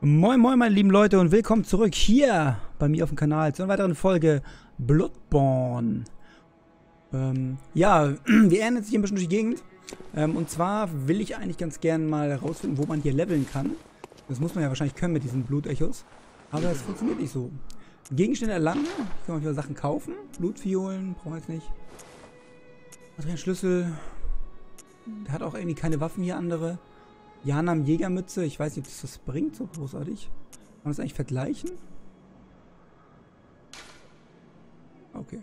Moin moin meine lieben Leute und willkommen zurück hier bei mir auf dem Kanal zu einer weiteren Folge Bloodborne. Ja, wir ändern jetzt hier ein bisschen durch die Gegend. Und zwar will ich eigentlich ganz gern mal herausfinden, wo man hier leveln kann. Das muss man ja wahrscheinlich können mit diesen Blutechos. Aber es funktioniert nicht so. Gegenstände erlangen, ich kann mal wieder Sachen kaufen. Blutviolen, brauchen wir jetzt nicht. Materienschlüssel. Der hat auch irgendwie keine Waffen hier, andere. Janam Jägermütze, ich weiß nicht, ob das was bringt, so großartig. Kann man das eigentlich vergleichen? Okay.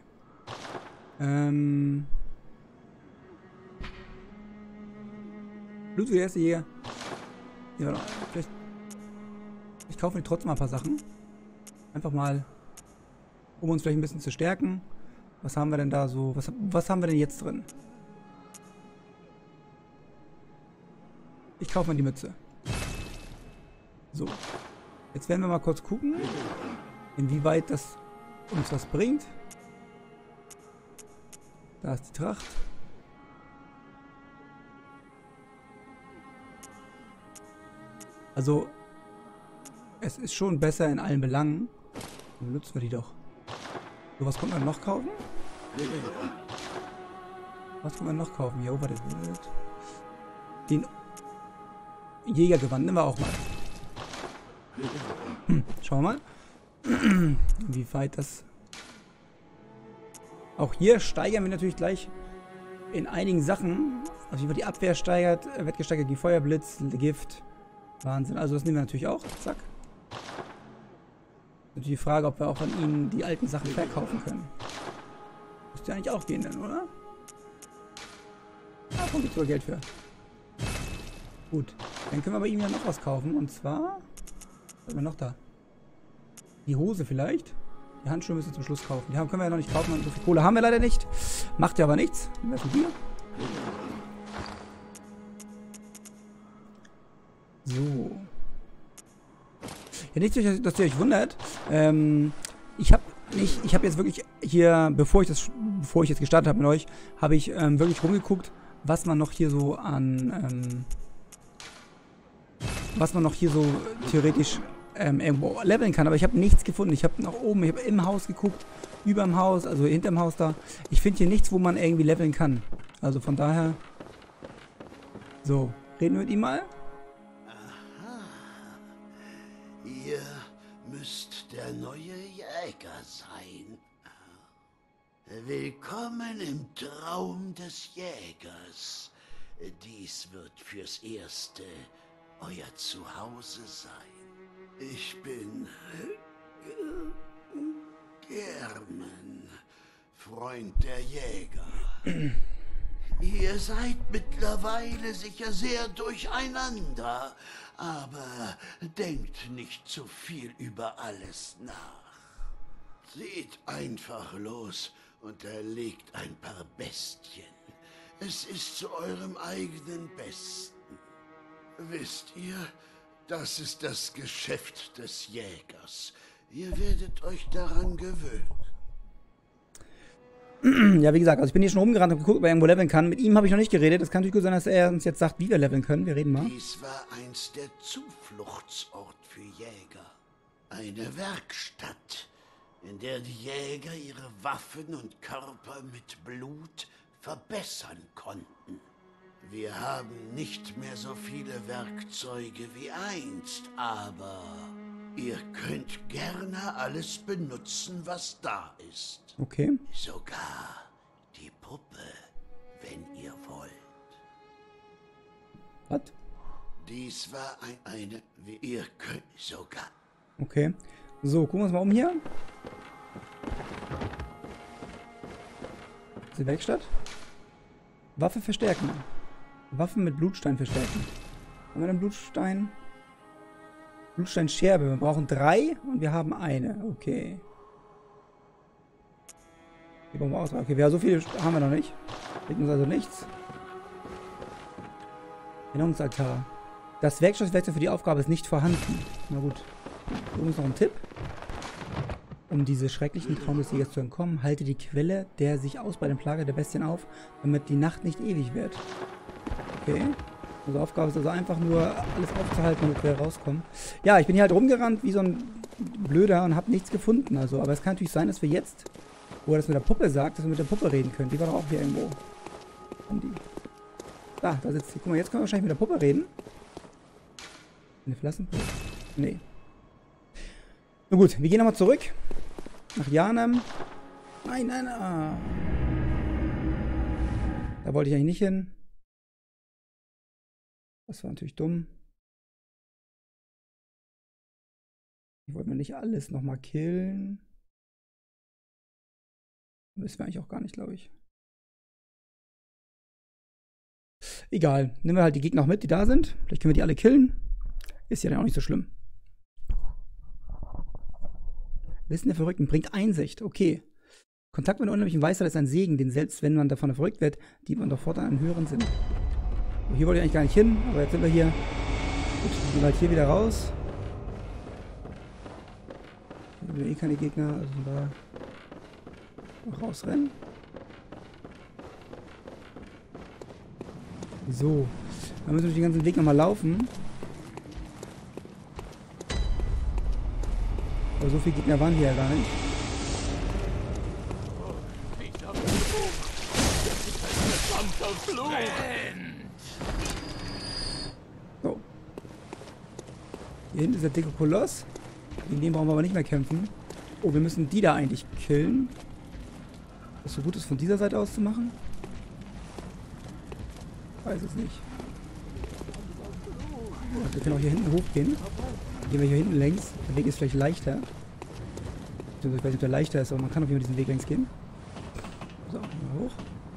Blut für die erste Jäger. Ja, vielleicht kaufen wir trotzdem mal ein paar Sachen. Einfach mal, um uns vielleicht ein bisschen zu stärken. Was haben wir denn da so? Was haben wir denn jetzt drin? Ich kaufe mal die Mütze. So. Jetzt werden wir mal kurz gucken, inwieweit das uns was bringt. Da ist die Tracht. Also, es ist schon besser in allen Belangen. Dann nutzen wir die doch. So, was konnten wir noch kaufen? Was können wir noch kaufen? Jo, warte. Den Jägergewand nehmen wir auch mal. Schauen wir mal. Wie weit das... Auch hier steigern wir natürlich gleich in einigen Sachen. Also wie die Abwehr steigert, wird gesteigert gegen Feuerblitz, Gift. Wahnsinn. Also das nehmen wir natürlich auch. Zack. Natürlich die Frage, ob wir auch von ihnen die alten Sachen verkaufen können. Müsste ja eigentlich auch gehen dann, oder? Da kommt jetzt sogar Geld für. Gut, dann können wir bei ihm ja noch was kaufen. Und zwar... Was haben wir noch da? Die Hose vielleicht? Die Handschuhe müssen wir zum Schluss kaufen. Die können wir ja noch nicht kaufen. So viel Kohle haben wir leider nicht. Macht ja aber nichts. Nehmen wir von hier. So. Ja, nicht, dass ihr euch wundert. Ich habe jetzt wirklich hier, bevor ich jetzt gestartet habe mit euch, habe ich wirklich rumgeguckt, was man noch hier so an... was man noch hier so theoretisch irgendwo leveln kann. Aber ich habe nichts gefunden. Ich habe nach oben, ich habe im Haus geguckt, über dem Haus, also hinterm Haus da. Ich finde hier nichts, wo man irgendwie leveln kann. Also von daher... So, reden wir mit ihm mal. Aha. Ihr müsst der neue Jäger sein. Willkommen im Traum des Jägers. Dies wird fürs Erste euer Zuhause sein. Ich bin Germen, Freund der Jäger. Ihr seid mittlerweile sicher sehr durcheinander, aber denkt nicht zu viel über alles nach. Seht einfach los und erlegt ein paar Bestien. Es ist zu eurem eigenen Besten. Wisst ihr, das ist das Geschäft des Jägers. Ihr werdet euch daran gewöhnen. Ja, wie gesagt, also ich bin hier schon rumgerannt und geguckt, ob er irgendwo leveln kann. Mit ihm habe ich noch nicht geredet. Das kann natürlich gut sein, dass er uns jetzt sagt, wie wir leveln können. Wir reden mal. Dies war einst der Zufluchtsort für Jäger. Eine Werkstatt, in der die Jäger ihre Waffen und Körper mit Blut verbessern konnten. Wir haben nicht mehr so viele Werkzeuge wie einst, aber ihr könnt gerne alles benutzen, was da ist. Okay. Sogar die Puppe, wenn ihr wollt. Was? Dies war eine... Ihr könnt sogar... Okay. So, gucken wir uns mal um hier. Das ist die Werkstatt. Waffe verstärken. Waffen mit Blutstein verstärken. Haben wir einen Blutstein? Blutsteinscherbe. Wir brauchen 3 und wir haben eine. Okay. Die brauchen wir aus. Okay, so viele haben wir noch nicht. Bringt uns also nichts. Erinnerungsaltar. Das Werkstattwerkzeug für die Aufgabe ist nicht vorhanden. Na gut. Hier uns noch ein Tipp. Um diese schrecklichen Traum des Jägers zu entkommen, halte die Quelle der sich ausbreitenden Plage der Bestien auf, damit die Nacht nicht ewig wird. Okay. Also Aufgabe ist also einfach nur alles aufzuhalten, damit wir rauskommen. Ja, ich bin hier halt rumgerannt wie so ein Blöder und habe nichts gefunden. Also, aber es kann natürlich sein, dass wir jetzt, wo er das mit der Puppe sagt, dass wir mit der Puppe reden können. Die war doch auch hier irgendwo. Da sitzt sie. Guck mal, jetzt können wir wahrscheinlich mit der Puppe reden. Eine Flassenpuppe? Nee. Na gut, wir gehen nochmal zurück. Nach Yharnam. Nein. Da wollte ich eigentlich nicht hin. Das war natürlich dumm. Ich wollte mir nicht alles nochmal killen. Müssen wir eigentlich auch gar nicht, glaube ich. Egal. Nehmen wir halt die Gegner auch mit, die da sind. Vielleicht können wir die alle killen. Ist ja dann auch nicht so schlimm. Wissen der Verrückten bringt Einsicht. Okay. Kontakt mit einer unheimlichen Weisheit ist ein Segen, den selbst wenn man davon verrückt wird, die man doch fortan einen höheren Sinn. So, hier wollte ich eigentlich gar nicht hin, aber jetzt sind wir hier. Gut, wir gehen halt hier wieder raus. Hier sind eh keine Gegner, also da noch rausrennen. So, dann müssen wir den ganzen Weg nochmal laufen. Aber so viele Gegner waren hier ja gar nicht. So. Hier hinten ist der dicke Koloss. Gegen den brauchen wir aber nicht mehr kämpfen. Oh, wir müssen die da eigentlich killen. Was so gut ist, von dieser Seite aus zu machen? Weiß es nicht. Oh, wir können auch hier hinten hochgehen. Gehen wir hier hinten längs. Der Weg ist vielleicht leichter. Ich weiß nicht, ob der leichter ist, aber man kann auf jeden Fall diesen Weg längs gehen. So, mal hoch.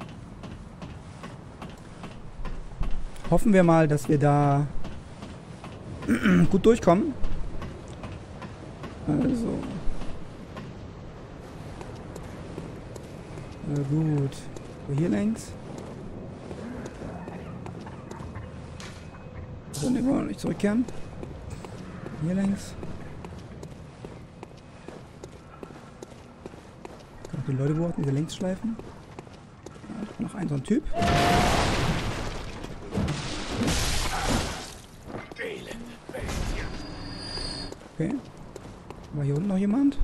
Hoffen wir mal, dass wir da gut durchkommen. Also. Gut. Hier längs. So, ne, wollen wir nicht zurückkehren. Hier längs. Kann auch die Leute beobachten, diese Längsschleifen. Ja, noch ein so ein Typ. Okay. War hier unten noch jemand?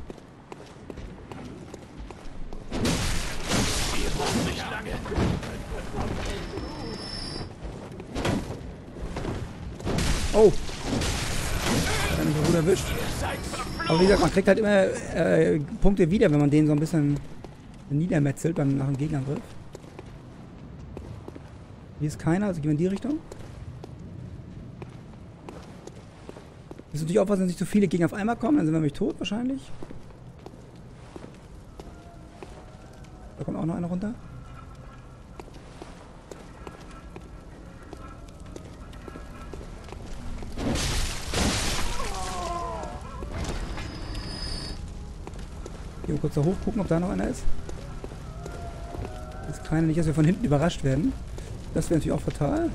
Oh! Ich hab mich so gut erwischt. Aber wie gesagt, man kriegt halt immer Punkte wieder, wenn man den so ein bisschen niedermetzelt nach dem Gegenangriff. Hier ist keiner, also gehen wir in die Richtung. Wir müssen natürlich aufpassen, dass nicht so viele Gegner auf einmal kommen, dann sind wir nämlich tot wahrscheinlich. Da kommt auch noch einer runter. Hier kurz da hoch gucken, ob da noch einer ist. Das ist keiner, nicht, dass wir von hinten überrascht werden. Das wäre natürlich auch fatal.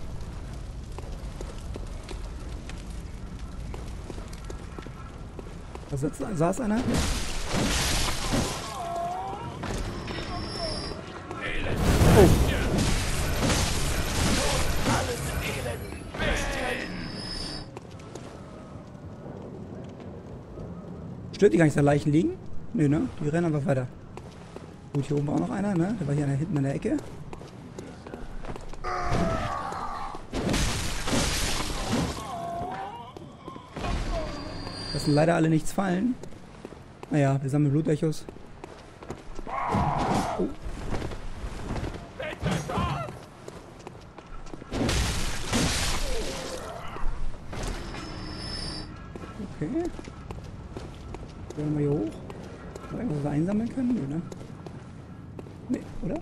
Da saß einer. Oh. Stört die gar nicht, da Leichen liegen? Nö, ne? Die rennen einfach weiter. Gut, hier oben war auch noch einer, ne? Der war hier hinten in der Ecke. Lassen leider alle nichts fallen. Naja, wir sammeln Blutechos. Oh. Okay. Gehen wir hier hoch. Noch irgendwas, was wir einsammeln können? Nee, ne? Nee, oder?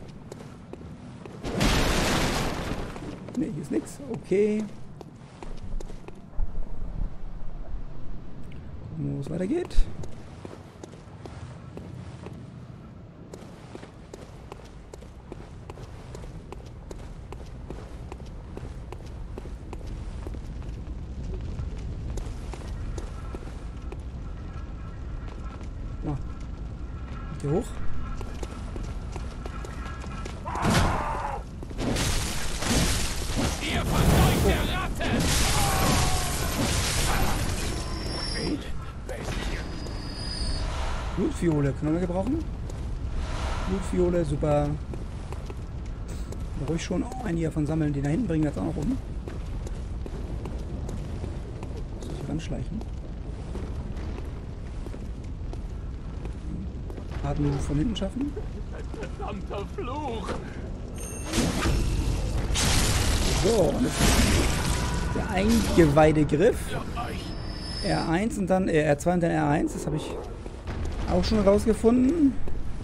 Nee, hier ist nichts. Okay. Gucken, wo es weitergeht. Oh. Hier hoch. Ihr Blutfiole. Können wir gebrauchen? Blutfiole, super. Da ruhig schon einige davon sammeln. Die da hinten bringen wir jetzt auch noch um. Muss ich ranschleichen. Atem von hinten schaffen. Verdammter Fluch! So, und das ist der Eingeweidegriff. R1 und dann R2 und dann R1. Das habe ich auch schon rausgefunden.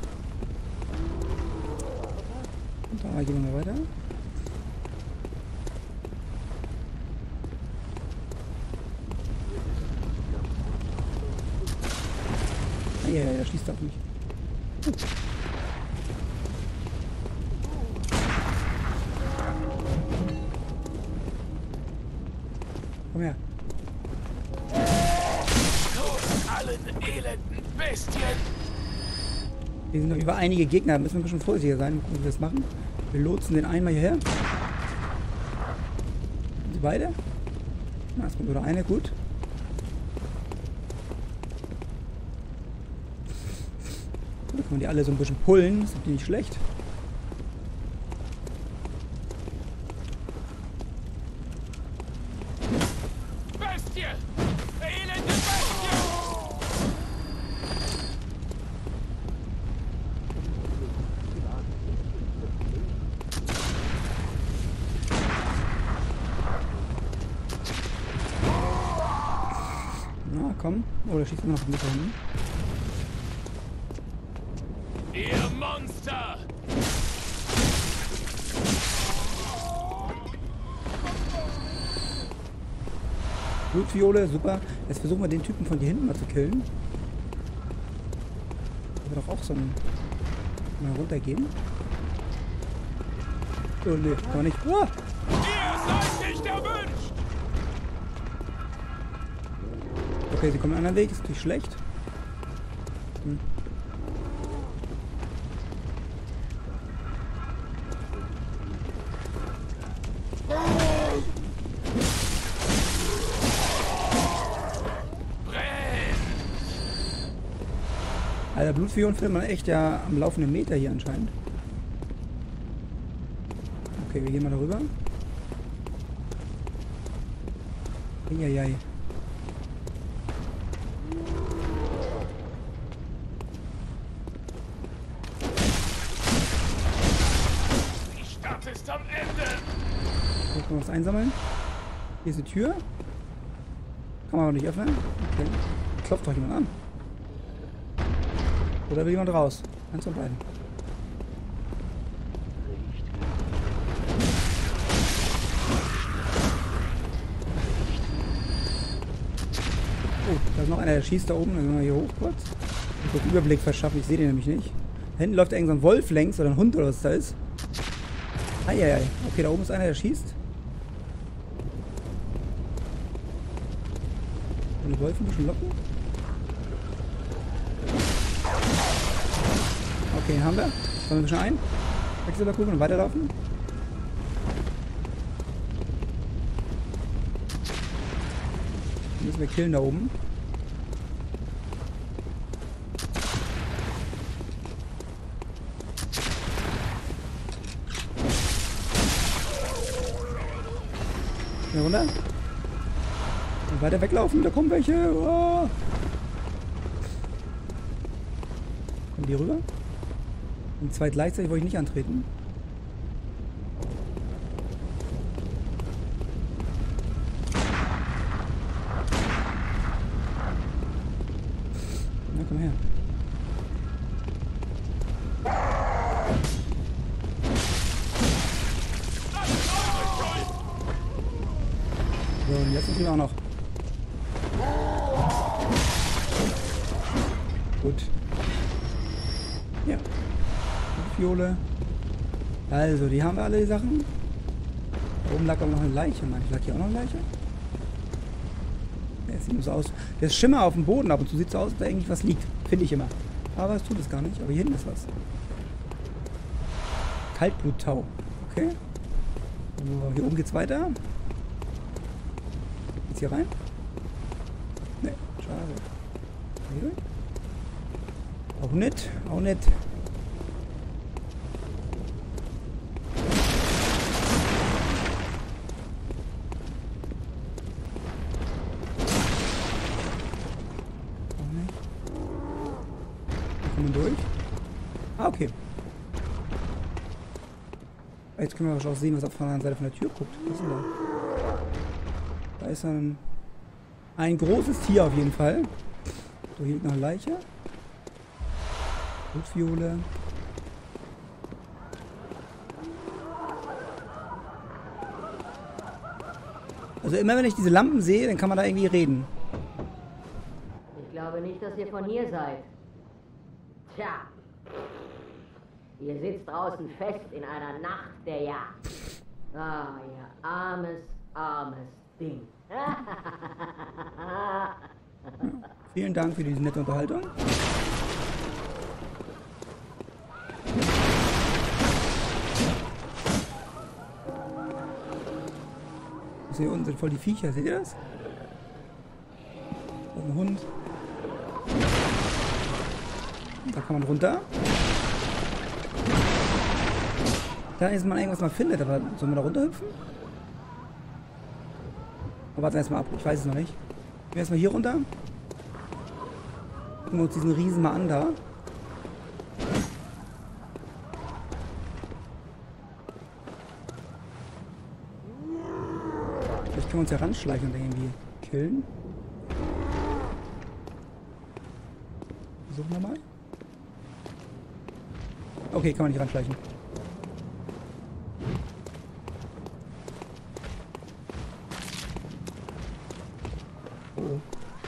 Und da gehen wir mal weiter. Ja, der schießt auf mich. Komm her. Allen elenden Bestien! Hier sind noch über einige Gegner, da müssen wir ein bisschen vorsichtiger sein, wie wir das machen. Wir lotsen den einmal hierher. Die beide? Na, es kommt nur eine, gut. Da kann man die alle so ein bisschen pullen, das ist natürlich nicht schlecht. Bestie! Elende Bestie! Na, komm. Oh, da schießt immer noch ein bisschen hin. Ihr Monster! Blutfiole, super. Jetzt versuchen wir den Typen von hier hinten mal zu killen. Da wird doch auch so ein... Mal runtergehen. Oh ne, kann man nicht. Ah! Ihr seid nicht erwünscht! Okay, sie kommen einen anderen Weg, ist natürlich schlecht. Hm. Alter, Blutfiolen findet man echt ja am laufenden Meter hier anscheinend. Okay, wir gehen mal darüber. Eieiei. Die Stadt ist am Ende! Hier können wir was einsammeln. Hier ist eine Tür. Kann man aber nicht öffnen. Okay. Klopft doch jemand an. Oder will jemand raus? Eins von beiden. Oh, da ist noch einer, der schießt da oben. Dann gehen wir hier hoch kurz. Ich muss den Überblick verschaffen, ich sehe den nämlich nicht. Da hinten läuft irgend so ein Wolf längs oder ein Hund oder was da ist. Eieiei. Okay, da oben ist einer, der schießt. Und die Wolfen ein bisschen locken. Okay, den haben wir. Kommen wir ein bisschen ein. Wechselkugel und weiterlaufen. Dann müssen wir killen da oben. Hier runter. Und weiter weglaufen, da kommen welche. Oh. Kommen die rüber? Und zwei gleichzeitig wollte ich nicht antreten. Na, komm her. So, und jetzt sind wir auch noch. Gut. Ja. Fiole. Also, die haben wir alle, die Sachen. Da oben lag aber noch eine Leiche. Mann, lag hier auch noch eine Leiche? Ja, sieht nur so aus. Der Schimmer auf dem Boden ab und zu sieht so aus, als da eigentlich was liegt. Finde ich immer. Aber es tut es gar nicht. Aber hier hinten ist was. Kaltbluttau. Okay. So, hier oben geht's weiter. Geht's hier rein? Ne, schade. Hier durch? Auch nicht, auch nicht. Auch nicht. Wir kommen durch. Ah, okay. Jetzt können wir wahrscheinlich auch sehen, was auf der anderen Seite von der Tür guckt. Was ist denn da? Da ist ein großes Tier auf jeden Fall. So, hier liegt noch eine Leiche. Blutviole. Also immer wenn ich diese Lampen sehe, dann kann man da irgendwie reden. Ich glaube nicht, dass ihr von hier seid. Tja. Ihr sitzt draußen fest in einer Nacht der Jagd. Ah, ihr armes, armes Ding. Vielen Dank für diese nette Unterhaltung. Hier unten sind voll die Viecher, seht ihr das? Da ist ein Hund. Da kann man runter. Da ist man irgendwas mal findet, aber sollen wir da runterhüpfen? Aber warten wir erstmal ab, ich weiß es noch nicht. Gehen wir erstmal hier runter. Gucken wir uns diesen Riesen mal an da. Vielleicht können wir uns ja ranschleichen und irgendwie killen. Versuchen wir mal. Okay, kann man nicht ranschleichen. Oh.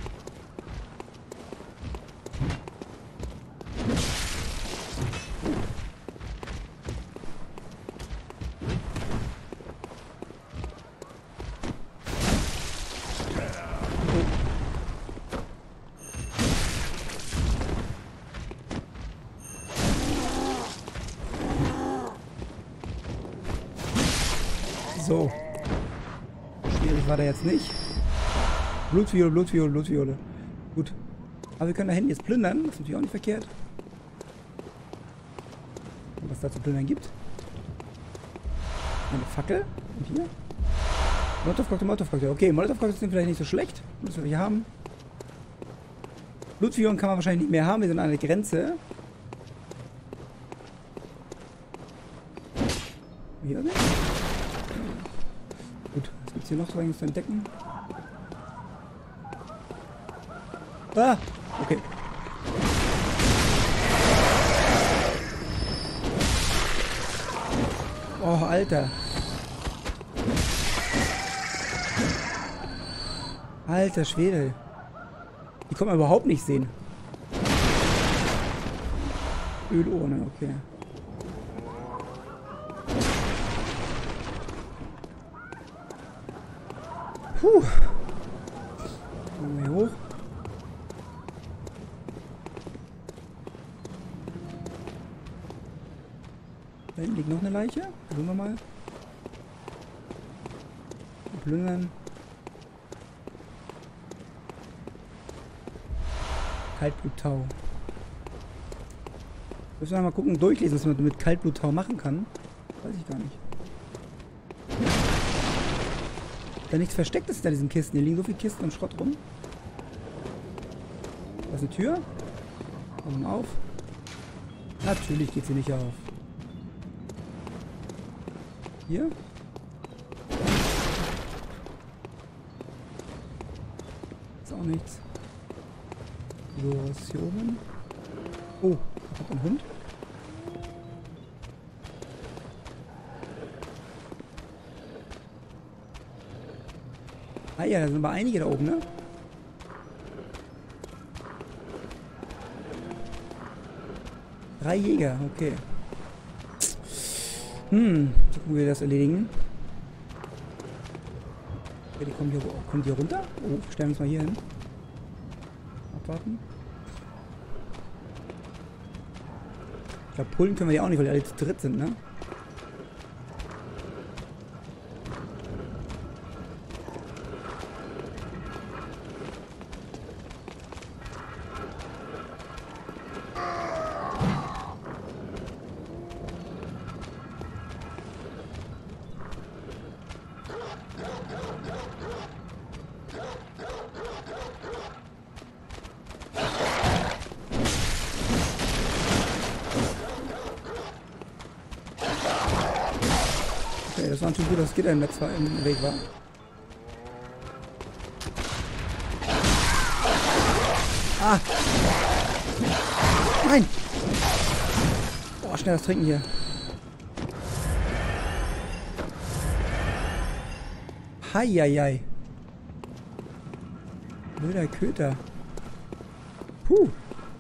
So. Schwierig war der jetzt nicht. Blutviole, Blutviole, Blutviole. Gut. Aber wir können da hinten jetzt plündern. Das ist natürlich auch nicht verkehrt. Und was da zu plündern gibt. Eine Fackel. Und hier. Molotov-Cocktail, Molotov-Cocktail. Okay, Molotov-Cocktails sind vielleicht nicht so schlecht. Müssen wir hier haben. Blutviolen kann man wahrscheinlich nicht mehr haben. Wir sind an der Grenze. Hier nicht. Gut, was gibt es hier noch so zu entdecken? Ah, okay. Oh, Alter. Alter Schwede. Die kann man überhaupt nicht sehen. Ölurne, okay. Puh. Gehen wir hier hoch. Da hinten liegt noch eine Leiche. Versuchen wir mal. Plündern. Kaltbluttau. Müssen wir mal gucken, durchlesen, was man mit Kaltbluttau machen kann. Weiß ich gar nicht. Da nichts Verstecktes hinter diesen Kisten. Hier liegen so viele Kisten und Schrott rum. Da ist eine Tür. Augen auf. Natürlich geht sie nicht auf. Hier. Ist auch nichts. So, was ist hier oben? Oh, da kommt ein Hund. Ah ja, da sind aber einige da oben, ne? Drei Jäger, okay. So gucken wir das erledigen. Okay, die kommen hier, kommen die runter? Oh, wir stellen uns mal hier hin. Abwarten. Ich glaube, pullen können wir ja auch nicht, weil die alle zu dritt sind, ne? Okay, das war natürlich gut, dass das Gitter im Weg war. Ah! Nein! Boah, schnell das Trinken hier. Heieiei. Blöder Köter. Puh.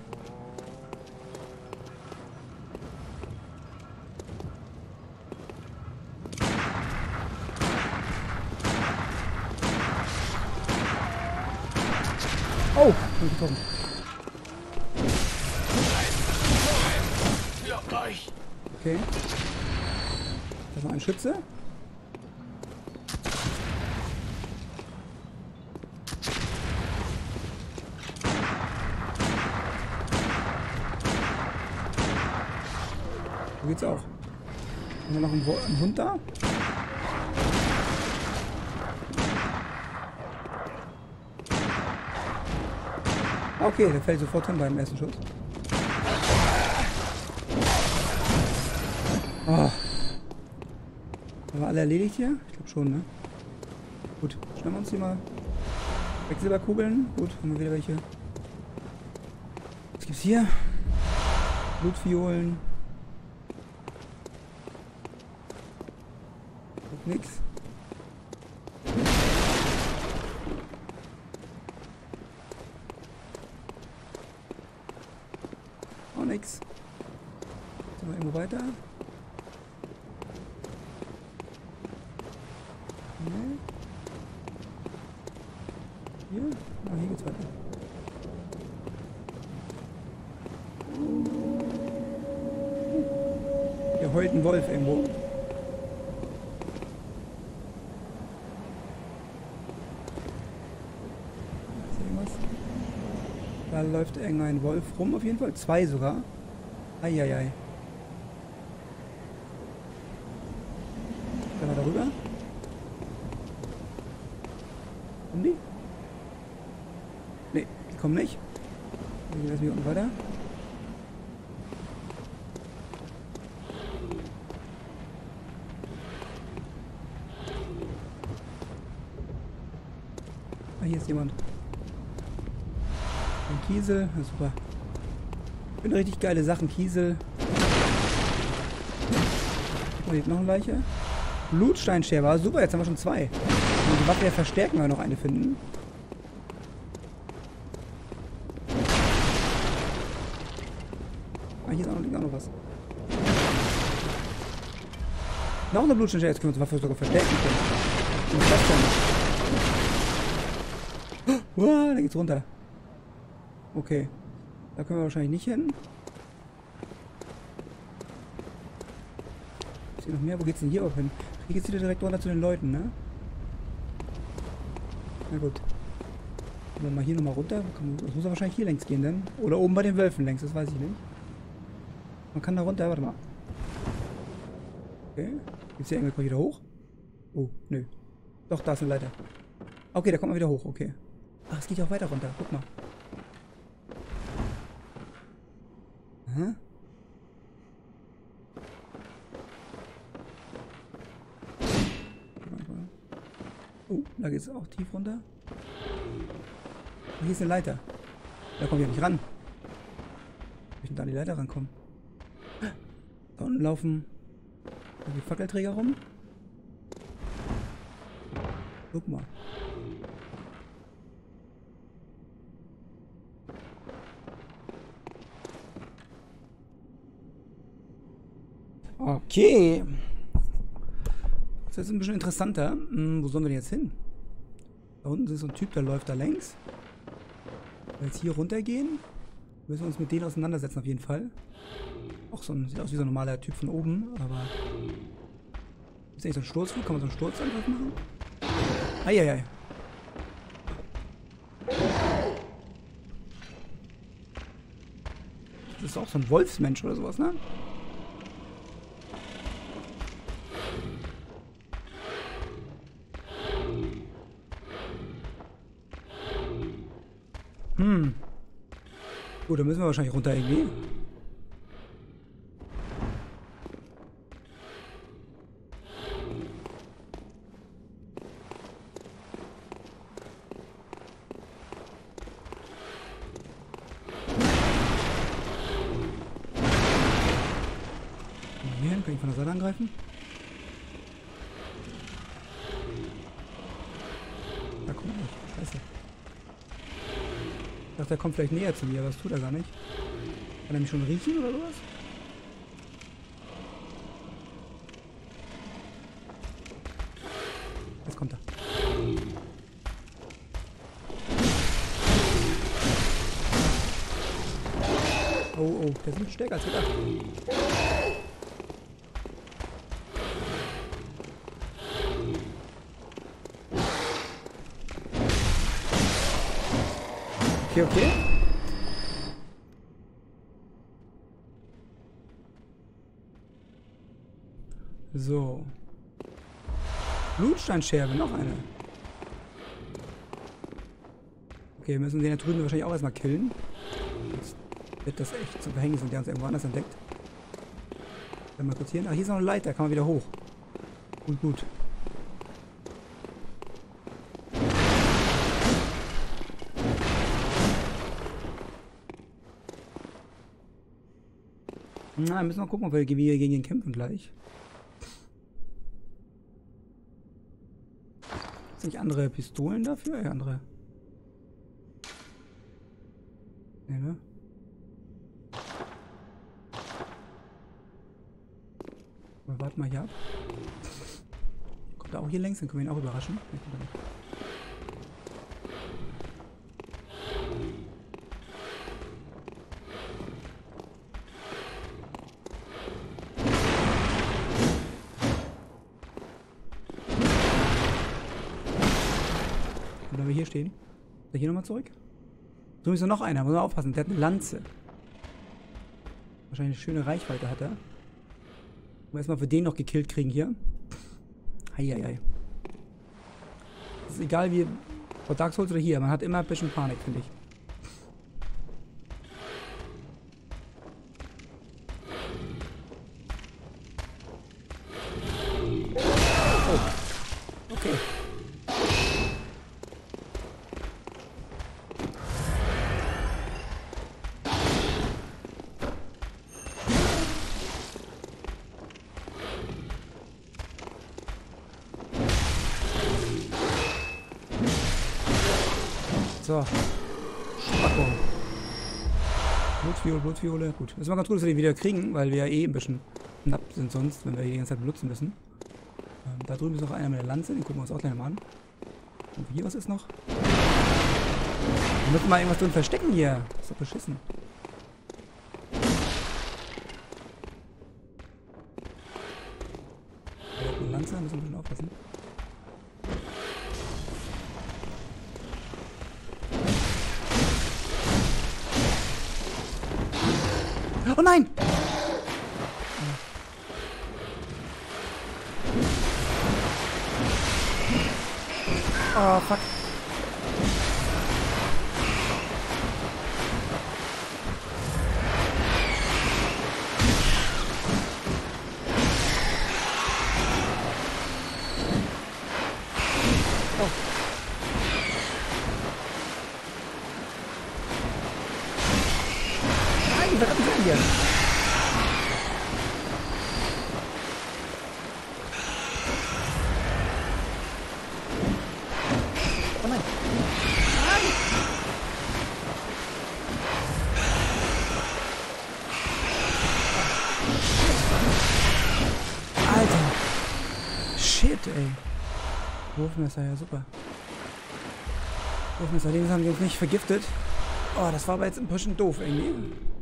Oh, bin getroffen. Für euch. Okay. Das war ein Schütze. So geht's auch. Haben wir noch einen Hund da? Okay, der fällt sofort hin beim ersten Schuss. Oh. Haben wir alle erledigt hier? Ich glaube schon, ne? Gut, schnappen wir uns hier mal Quecksilberkugeln. Gut, haben wir wieder welche. Was gibt's hier? Blutviolen. Nix. Auch nix. Sind wir irgendwo weiter? Nee. Hier? Ah, hier geht's weiter. Hier heult ein Wolf irgendwo. Da läuft irgendein Wolf rum, auf jeden Fall. 2 sogar. Eieiei. Gehen wir darüber? Kommen die? Ne, die kommen nicht. Dann gehen wir hier unten weiter. Ah, hier ist jemand. Ein Kiesel, ja, super. Ich finde richtig geile Sachen, Kiesel. Oh, hier ist noch eine Leiche. Blutsteinscherber, super, jetzt haben wir schon 2. Und die Waffe ja verstärken, wenn wir noch eine finden. Ah, hier ist liegt auch noch was. Noch eine Blutsteinscherbe, jetzt können wir unsere Waffe sogar verstärken können. Was ist das denn? Uah, da geht's runter. Okay. Da können wir wahrscheinlich nicht hin. Ist hier noch mehr? Wo geht's denn hier auch hin? Hier geht's wieder direkt runter zu den Leuten, ne? Na gut. Gehen wir mal hier nochmal runter. Das muss ja wahrscheinlich hier längs gehen, denn. Oder oben bei den Wölfen längs, das weiß ich nicht. Man kann da runter, warte mal. Okay. Geht's hier irgendwann wieder hoch? Oh, nö. Doch, da ist eine Leiter. Okay, da kommt man wieder hoch, okay. Ach, es geht ja auch weiter runter, guck mal. Aha. Oh, da geht es auch tief runter. Hier ist eine Leiter. Da kommen wir nicht ran. Wie ich denn da an die Leiter rankommen? Da unten laufen die Fackelträger rum. Guck mal. Okay. Das ist jetzt ein bisschen interessanter. Wo sollen wir denn jetzt hin? Da unten ist so ein Typ, der läuft da längs. Wenn wir jetzt hier runtergehen, müssen wir uns mit denen auseinandersetzen auf jeden Fall. Auch so ein, sieht aus wie so ein normaler Typ von oben, aber... Ist eigentlich so ein Sturzflug? Kann man so einen Sturzangriff machen? Eieiei. Das ist auch so ein Wolfsmensch oder sowas, ne? Gut, dann müssen wir wahrscheinlich runter irgendwie. hier hin? Kann ich von der Seite angreifen? Da kommt er nicht. Scheiße. Ich dachte, er kommt vielleicht näher zu mir, aber das tut er gar nicht. Kann er mich schon riechen oder sowas? Jetzt kommt er. Oh, oh, der ist nicht stärker als gedacht. Okay, okay. So. Blutsteinscherbe, noch eine. Okay, wir müssen den da drüben wahrscheinlich auch erstmal killen. Jetzt wird das echt zum Verhängnis und der uns irgendwo anders entdeckt. Dann mal kurz hier. Ach, hier ist noch eine Leiter, kann man wieder hoch. Gut, gut. Na, müssen wir mal gucken, ob wir gegen ihn kämpfen gleich. Sind nicht andere Pistolen dafür? Ja, andere. Nee, ne? Wir warten mal hier ab. Kommt er auch hier längs? Dann können wir ihn auch überraschen. Nee, kommt er nicht. Wenn wir hier stehen. Ist er hier nochmal zurück? So ist noch einer. Muss man aufpassen. Der hat eine Lanze. Wahrscheinlich eine schöne Reichweite hat er. Und erstmal für den noch gekillt kriegen hier. Heieiei. Das ist egal wie bei Dark Souls oder hier. Man hat immer ein bisschen Panik, finde ich. Oh. Okay. So. Spacko. Blutviole, Blutviole. Gut. Das ist mal ganz gut, dass wir die wieder kriegen, weil wir ja eh ein bisschen knapp sind sonst, wenn wir die ganze Zeit benutzen müssen. Da drüben ist noch einer mit der Lanze, den gucken wir uns auch gleich mal an. Und hier was ist noch? Wir müssen mal irgendwas drin verstecken hier. Das ist doch beschissen. Der hat eine Lanze, da müssen wir ein bisschen aufpassen. Oh nein! Oh, fuck. Oh. Nein, was hat denn hier? Oh nein. Nein! Alter. Shit, ey. Wurfmesser, ja super. Wurfmesser, den haben die uns nicht vergiftet. Oh, das war aber jetzt ein bisschen doof irgendwie.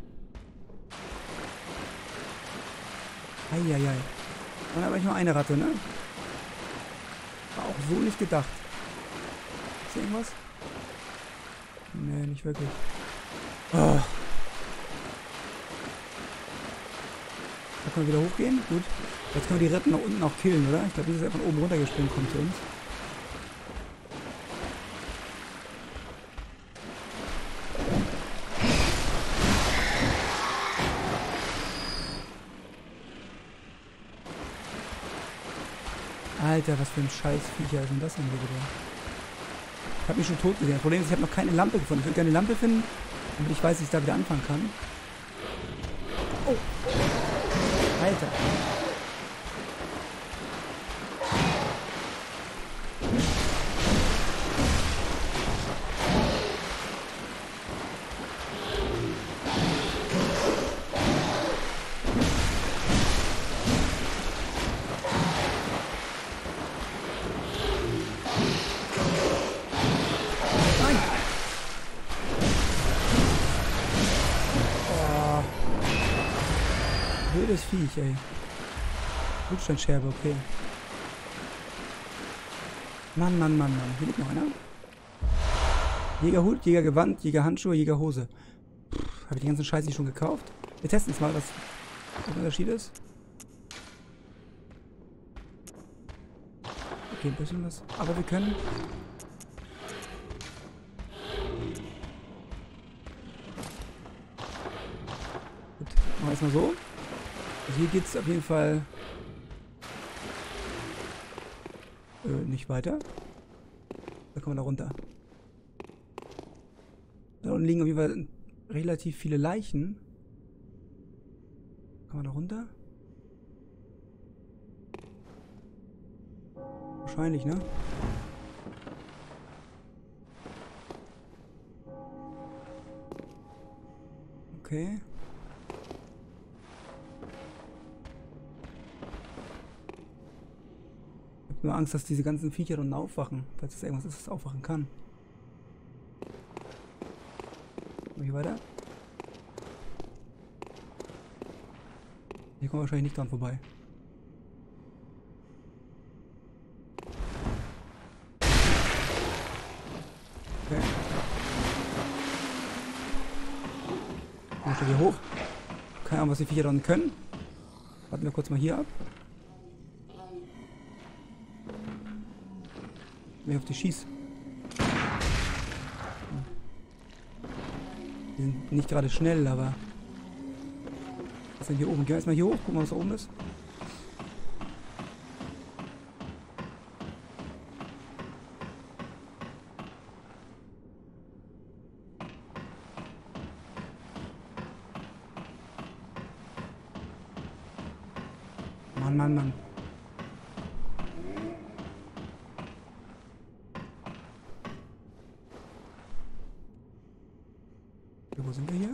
Eieiei. Dann aber nicht nur eine Ratte, ne? War auch so nicht gedacht. Ist hier irgendwas? Nee, nicht wirklich. Oh. Da können wir wieder hochgehen. Gut. Jetzt können wir die Ratten nach unten auch killen, oder? Ich glaube, die ist einfach von oben runtergesprungen, kommt zu uns. Alter, was für ein scheiß Viecher ist denn das denn hier wieder? Ich habe mich schon tot gesehen. Das Problem ist, ich habe noch keine Lampe gefunden. Ich würde gerne eine Lampe finden, damit ich weiß, dass ich da wieder anfangen kann. Oh! Alter! Blödes Viech, ey. Blutsteinscherbe, okay. Mann, Mann, Mann, Mann. Hier liegt noch einer. Jägerhut, Jägergewand, Jägerhandschuhe, Jägerhose. Habe ich den ganzen Scheiß nicht schon gekauft? Wir testen jetzt mal, was der Unterschied ist. Okay, ein bisschen was. Aber wir können... Gut, machen wir erstmal so. Also hier geht es auf jeden Fall... nicht weiter. Da kommen wir da runter. Da unten liegen auf jeden Fall relativ viele Leichen. Kommen wir da runter? Wahrscheinlich, ne? Okay. Ich hab nur Angst, dass diese ganzen Viecher unten aufwachen. Falls das irgendwas ist, was aufwachen kann. Hier weiter. Hier kommen wir wahrscheinlich nicht dran vorbei. Okay. Dann steht hier hoch. Keine Ahnung, was die Viecher dann können. Warten wir kurz mal hier ab. Wenn ich auf die schieß. Die sind nicht gerade schnell, aber... Was ist denn hier oben? Gehen wir erstmal hier hoch, gucken, was da oben ist. Mann, Mann, Mann. Wo sind wir hier?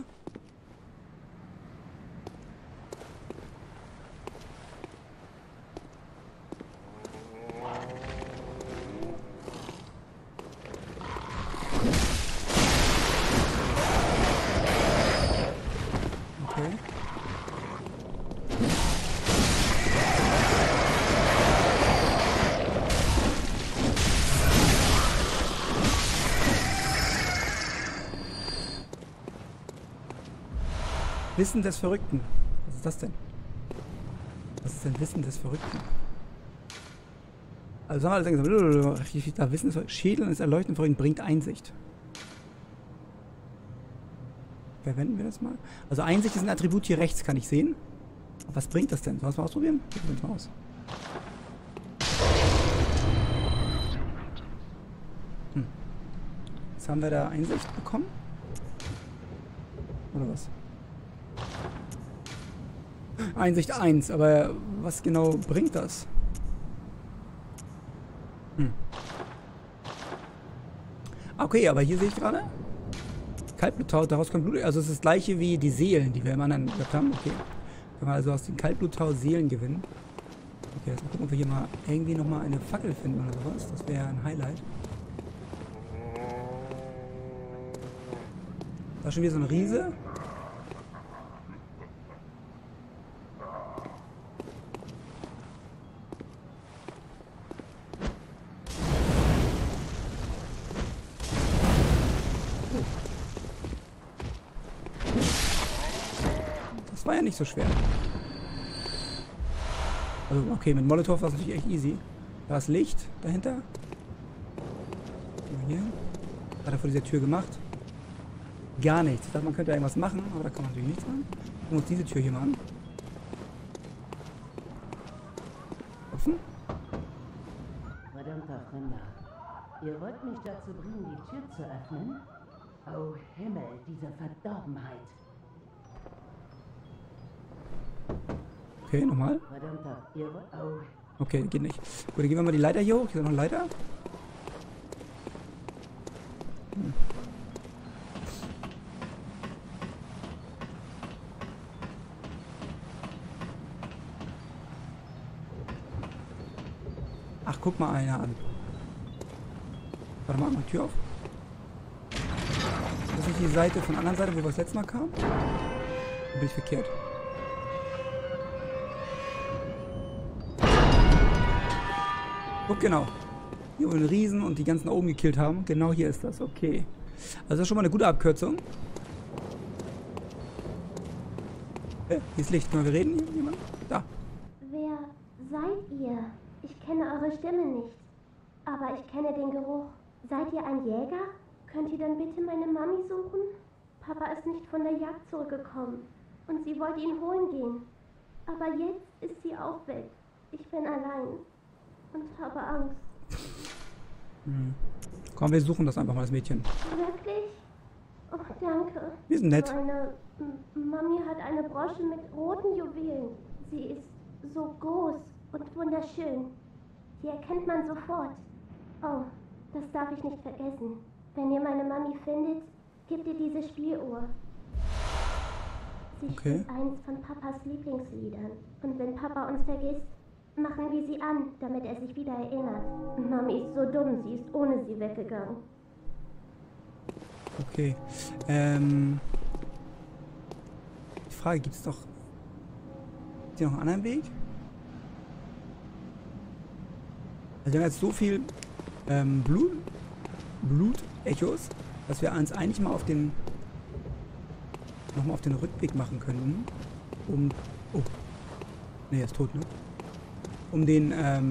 Okay. Wissen des Verrückten. Was ist das denn? Was ist denn Wissen des Verrückten? Also sagen wir alles da Wissen des Verrückten. Schädeln ist Erleuchten Verrückten bringt Einsicht. Verwenden wir das mal. Also Einsicht ist ein Attribut hier rechts, kann ich sehen. Aber was bringt das denn? Sollen wir es mal ausprobieren? Probieren wir es mal aus. Jetzt haben wir da Einsicht bekommen. Oder was? Einsicht 1, aber was genau bringt das? Okay, aber hier sehe ich gerade Kaltbluttau, daraus kommt Blut. Also es ist das gleiche wie die Seelen, die wir im anderen gehabt haben. Okay. Können wir also aus dem Kaltbluttau Seelen gewinnen. Okay, jetzt mal gucken, ob wir hier mal irgendwie nochmal eine Fackel finden oder sowas. Das wäre ein Highlight. Da ist schon wieder so ein Riese. Das war ja nicht so schwer. Also okay, mit Molotow war es natürlich echt easy. Da ist Licht dahinter. Hier. Was hat er vor dieser Tür gemacht? Gar nichts. Ich dachte, man könnte irgendwas machen, aber da kann man natürlich nichts machen. Gucken wir uns diese Tür hier mal an. Offen? Verdammter Fremder. Ihr wollt mich dazu bringen, die Tür zu öffnen? Oh Himmel, diese Verdorbenheit. Okay, nochmal. Verdammter, ihr wollt... Oh. Okay, geht nicht. Gut, dann gehen wir mal die Leiter hier hoch. Hier ist noch eine Leiter. Ach, guck mal einer an. Warte mal, mach die Tür auf. Das ist nicht die Seite von der anderen Seite, wo wir das letzte Mal kamen? Da bin ich verkehrt. Guck, genau. Hier, wo wir einen Riesen und die ganzen da oben gekillt haben. Genau hier ist das. Okay. Also das ist schon mal eine gute Abkürzung. Hier ist Licht. Können wir reden? Hier, jemand? Da. Wer seid ihr? Ich kenne eure Stimme nicht. Aber ich kenne den Geruch. Seid ihr ein Jäger? Könnt ihr dann bitte meine Mami suchen? Papa ist nicht von der Jagd zurückgekommen. Und sie wollte ihn holen gehen. Aber jetzt ist sie auch weg. Ich bin allein. Und habe Angst. Komm, wir suchen das einfach mal, das Mädchen. Wirklich? Oh, danke. Wir sind nett. Meine Mami hat eine Brosche mit roten Juwelen. Sie ist so groß und wunderschön. Die erkennt man sofort. Oh, das darf ich nicht vergessen. Wenn ihr meine Mami findet, gebt ihr diese Spieluhr. Sie spielt eins von Papas Lieblingsliedern. Und wenn Papa uns vergisst, machen wir sie an, damit er sich wieder erinnert. Mami ist so dumm, sie ist ohne sie weggegangen. Okay. Die Frage, gibt es doch... Ist hier noch einen anderen Weg? Also wir haben jetzt so viel Blut-Echos, dass wir uns eigentlich mal auf den... nochmal auf den Rückweg machen könnten. Um... Oh. Ne, er ist tot, ne? Um den,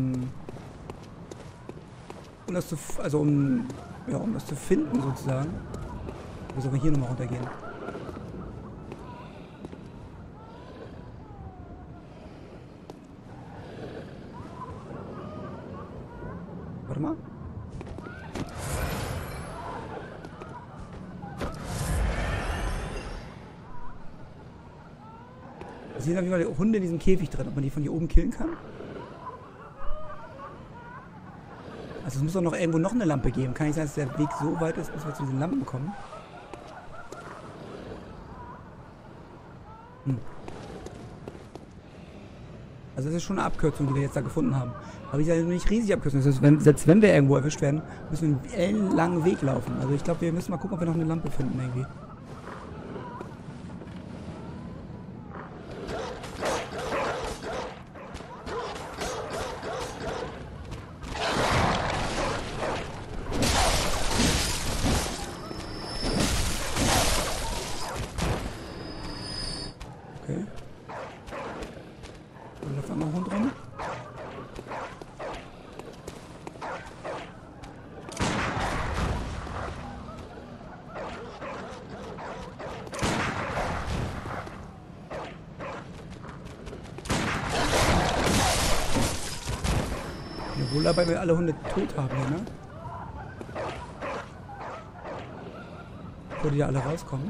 um das zu... Also um... Ja, um das zu finden, sozusagen. Wir sollen hier nochmal runtergehen. Warte mal. Wir sehen auf jeden Fall die Hunde in diesem Käfig drin, ob man die von hier oben killen kann. Also es muss doch noch irgendwo noch eine Lampe geben. Kann nicht sein, dass der Weg so weit ist, bis wir zu diesen Lampen kommen. Also das ist schon eine Abkürzung, die wir jetzt da gefunden haben. Aber die ist ja nicht riesig Abkürzung. Das heißt, selbst wenn wir irgendwo erwischt werden, müssen wir einen ellenlangen Weg laufen. Also ich glaube, wir müssen mal gucken, ob wir noch eine Lampe finden irgendwie. Okay. Da läuft auch noch ein Hund rum. Wohl dabei wir alle Hunde tot haben hier, ne? Bevor die da alle rauskommen.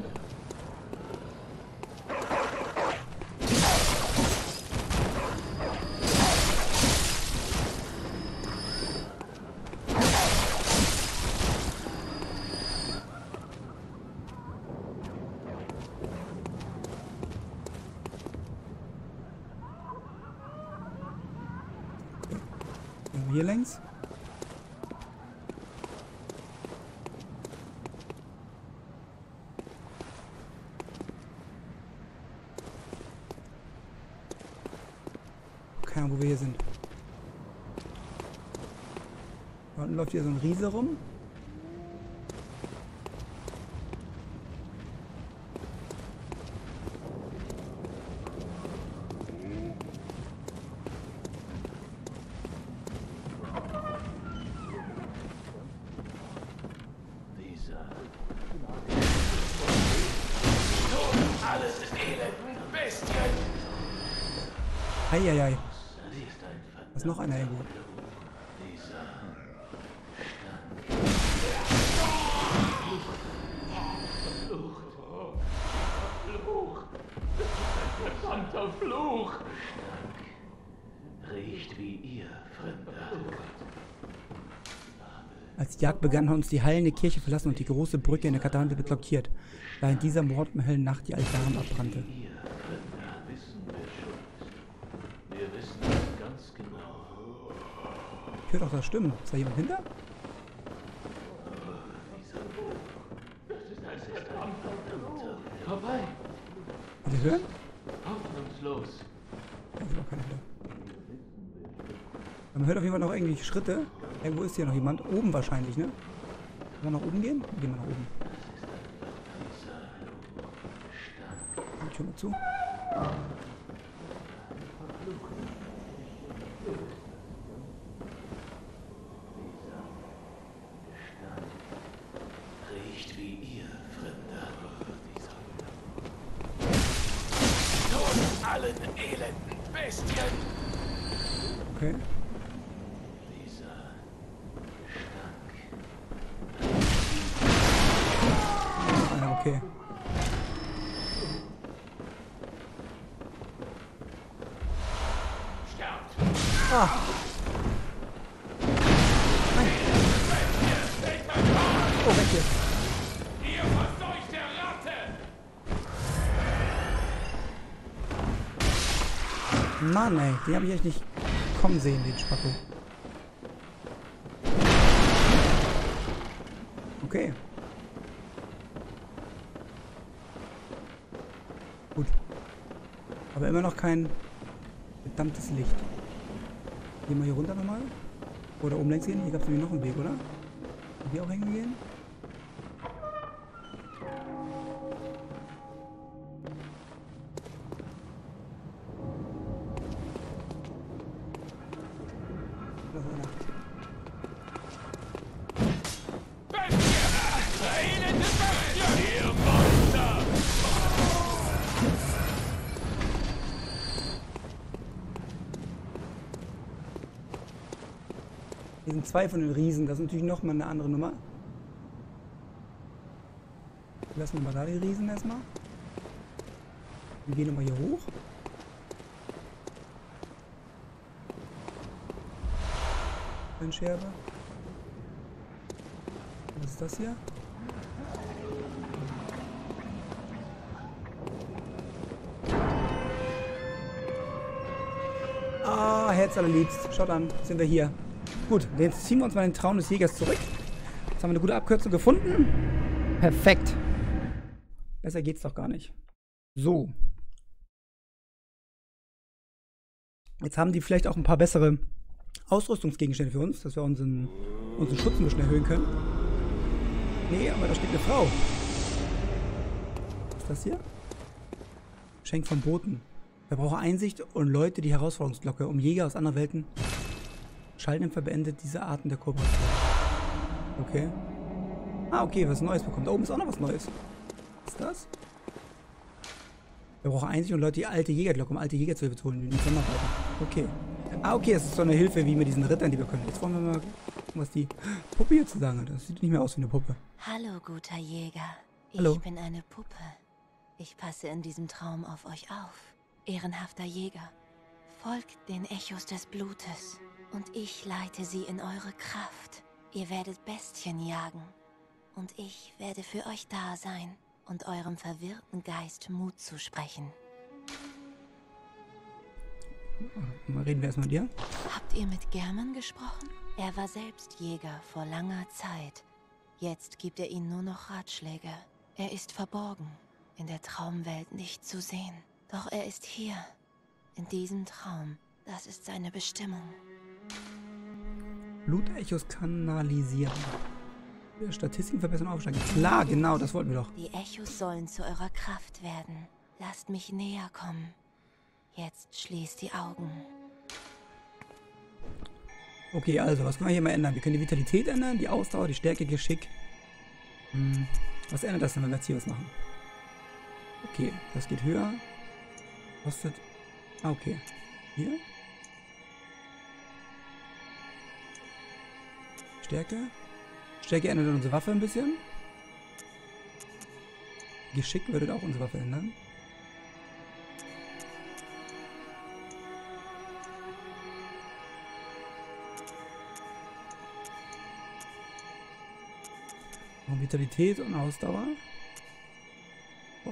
Hier längs. Keine Ahnung, wo wir hier sind. Da unten läuft hier so ein Riese rum. Alles ist Elend, Bestien! Eieiei. Da ist noch einer irgendwo. Verdammter Fluch! Riecht wie ihr, Fremder. Als die Jagd begann, hat uns die heilende Kirche verlassen und die große Brücke in der Kathedrale wird blockiert, da in dieser mordhellen Nacht die Altaren abbrannte. Ihr, Fremder, wissen wir schon. Wir wissen es ganz genau. Ich höre doch da Stimmen. Ist da jemand hinter? Vorbei! Wollt ihr hören? Hoffnungslos. Da ist auch keiner hinter. Man hört auf jeden Fall noch irgendwie Schritte. Irgendwo ist hier noch jemand. Oben wahrscheinlich, ne? Können wir nach oben gehen? Gehen wir nach oben. Die Tür mal zu. Riecht wie ihr, Fremder. Tod allen elenden Bestien! Okay. Dieser Stank. Ah, okay. Sterbt! Ah! Nein! Oh, weg hier! Ihr verseuchte Ratte! Mann, ey. Den habe ich echt nicht kommen sehen, den Spacko. Okay. Gut. Aber immer noch kein verdammtes Licht. Gehen wir hier runter nochmal? Oder oben längs gehen? Hier gab es nämlich noch einen Weg, oder? Können wir auch hängen gehen? Elende Bestien! Ihr Monster! Hier sind zwei von den Riesen. Das ist natürlich nochmal eine andere Nummer. Lassen wir mal da die Riesen erstmal. Wir gehen nochmal hier hoch. Ein Scherbe. Was ist das hier? Ah, Herz allerliebst. Schaut an, sind wir hier. Gut, jetzt ziehen wir uns mal den Traum des Jägers zurück. Jetzt haben wir eine gute Abkürzung gefunden. Perfekt. Besser geht's doch gar nicht. So. Jetzt haben die vielleicht auch ein paar bessere Ausrüstungsgegenstände für uns, dass wir unseren Schutz ein bisschen erhöhen können. Nee, aber da steht eine Frau. Was ist das hier? Geschenk vom Boten. Wir brauchen Einsicht und Leute die Herausforderungsglocke, um Jäger aus anderen Welten. Schalldämpfer beendet diese Arten der Kooperation. Okay. Ah, okay, was Neues bekommen. Da oben ist auch noch was Neues. Was ist das? Wir brauchen Einsicht und Leute die alte Jägerglocke, um alte Jäger zu Hilfe zu holen, die nicht zusammenarbeiten. Okay. Ah, okay, das ist so eine Hilfe wie mit diesen Rittern, die wir können. Jetzt wollen wir mal gucken, was die Puppe hier zu sagen hat. Das sieht nicht mehr aus wie eine Puppe. Hallo, guter Jäger. Hallo. Ich bin eine Puppe. Ich passe in diesem Traum auf euch auf. Ehrenhafter Jäger, folgt den Echos des Blutes und ich leite sie in eure Kraft. Ihr werdet Bestien jagen und ich werde für euch da sein und eurem verwirrten Geist Mut zusprechen. Mal reden wir erstmal mit dir. Habt ihr mit German gesprochen? Er war selbst Jäger vor langer Zeit. Jetzt gibt er ihnen nur noch Ratschläge. Er ist verborgen, in der Traumwelt nicht zu sehen. Doch er ist hier, in diesem Traum. Das ist seine Bestimmung. Blutechos kanalisieren. Statistiken verbessern und aufsteigen. Klar, genau, das wollten wir doch. Die Echos sollen zu eurer Kraft werden. Lasst mich näher kommen. Jetzt schließt die Augen. Okay, also, was können wir hier mal ändern? Wir können die Vitalität ändern, die Ausdauer, die Stärke, Geschick. Was ändert das denn, wenn wir jetzt hier was machen? Okay, das geht höher. Kostet... Ah, okay. Hier. Stärke. Stärke ändert unsere Waffe ein bisschen. Geschick würde auch unsere Waffe ändern. Und Vitalität und Ausdauer. Oh.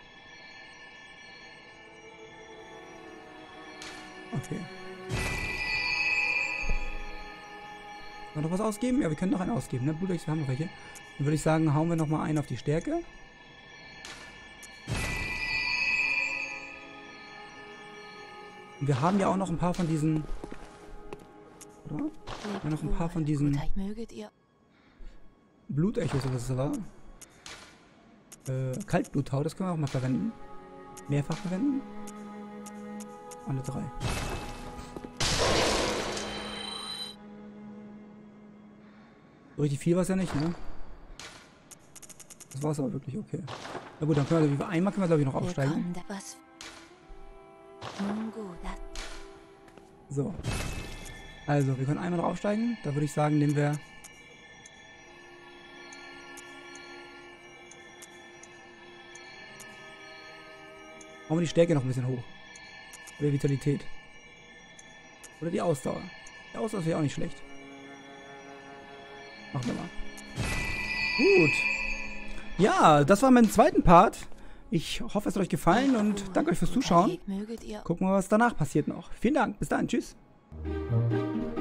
Okay. Wollen wir noch was ausgeben? Ja, wir können noch einen ausgeben, ne? Blutechs, wir haben noch welche. Dann würde ich sagen, hauen wir noch mal einen auf die Stärke. Und wir haben ja auch noch ein paar von diesen Warte mal. Lebt Ja, noch ein wohl. paar von diesen Möget ihr Blutechos, oder was das war. Kaltbluthaut, das können wir auch mal verwenden. Mehrfach verwenden. Alle 3. So richtig viel war es ja nicht, ne? Das war es aber wirklich okay. Na gut, dann können wir, einmal können wir glaube ich noch aufsteigen. willkommen da- Was? Nun gut, So. Also, wir können einmal noch aufsteigen. Da würde ich sagen, nehmen wir... Machen wir die Stärke noch ein bisschen hoch. Oder Vitalität. Oder die Ausdauer. Die Ausdauer wäre auch nicht schlecht. Machen wir mal. Gut. Ja, das war mein zweiten Part. Ich hoffe, es hat euch gefallen und danke euch fürs Zuschauen. möget ihr Gucken wir, was danach passiert noch. Vielen Dank. Bis dann. Tschüss.